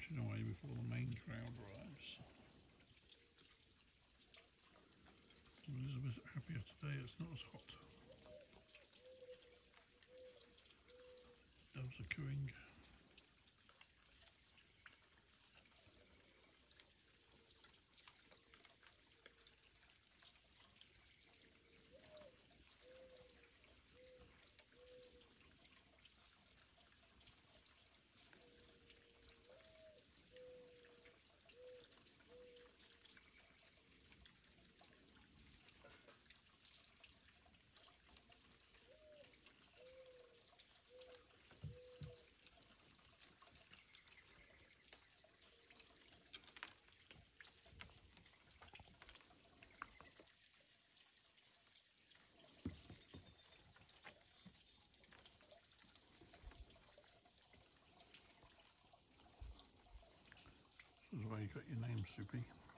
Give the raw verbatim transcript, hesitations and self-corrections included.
munching away before the main crowd arrives. I'm a bit happier today, it's not as hot. Doves are cooing. This is where you got your name, Soupy.